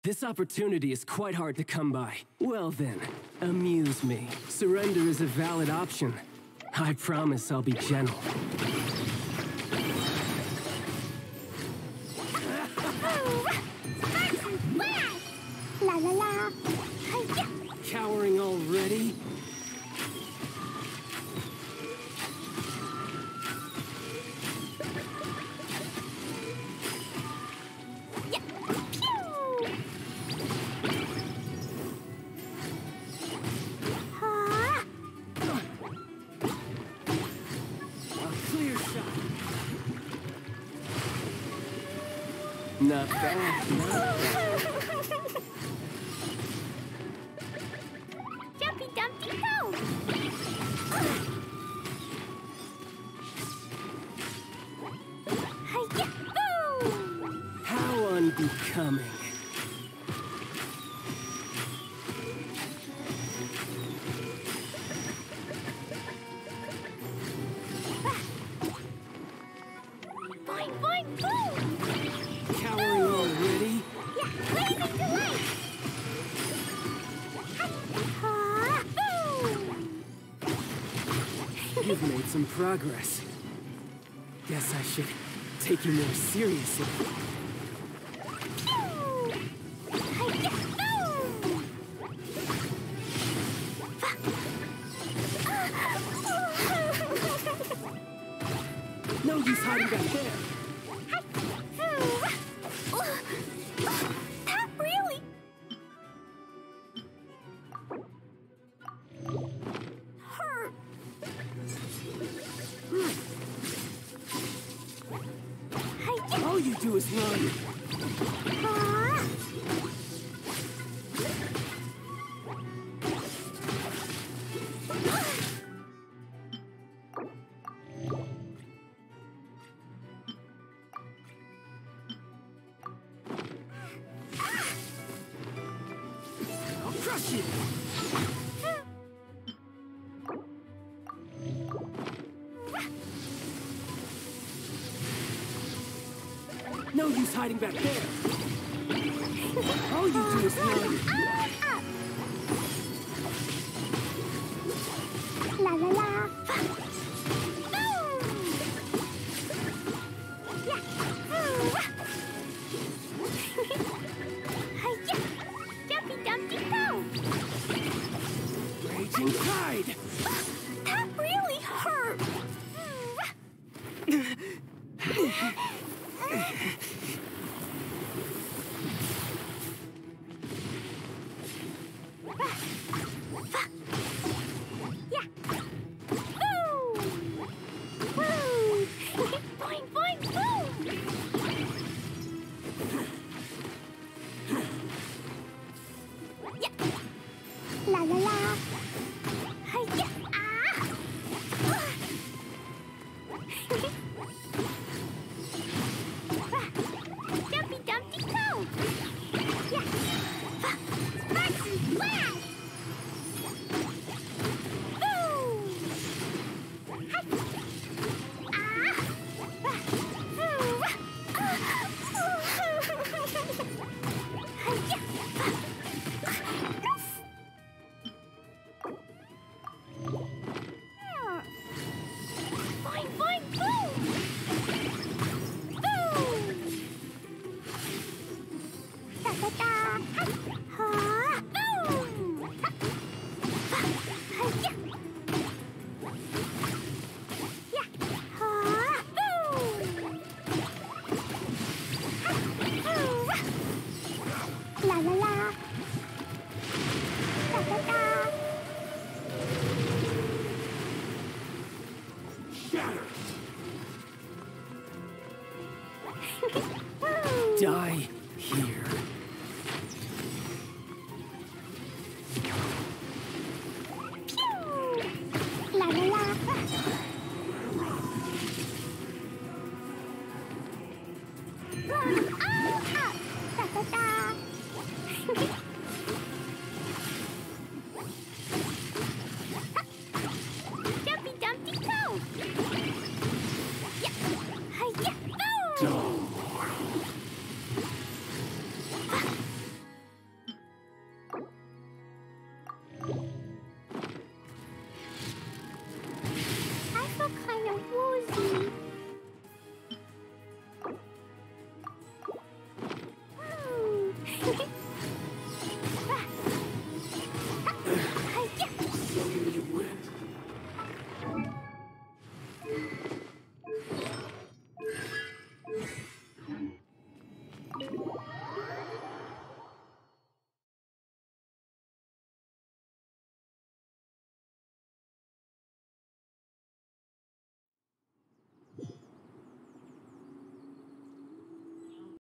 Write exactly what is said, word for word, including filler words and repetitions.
This opportunity is quite hard to come by. Well then, amuse me. Surrender is a valid option. I promise I'll be gentle. La la la. Cowering already? Not bad, no. Jumpy Dumpty go! Hi-ya! Boo! How unbecoming. Boing, boing, boom! Cowering already? Yeah, blazing delight! Ha! Boom! You've made some progress. Guess I should take you more seriously. Hi-ya! Boom! No use hiding back there. That really hurt. All you do is run. Huh? I'll crush you. No use hiding back there. All you do is run. La la la. Hi-ya! Jumpy Dumpty go! Raging tide. That really hurt. Yeah. Woo! Woo! Boing, boing, boom! Yeah. La la la. Hi-ya! Ah! Jumpy Dumpty go! Yeah. Sparks and splash! Boom! Hi. Ah! Hi-ya! Boing, boing, boom! Boom! Da da da! Ha! Boom! Ha-ya! Yeah! Ha! Boom! La la la! Da da da! Shatter. Woo! Die here. Pew! La la la! Run all up! Da da da! Jumpy Dumpty go! Yeah! Hi-ya! Boom!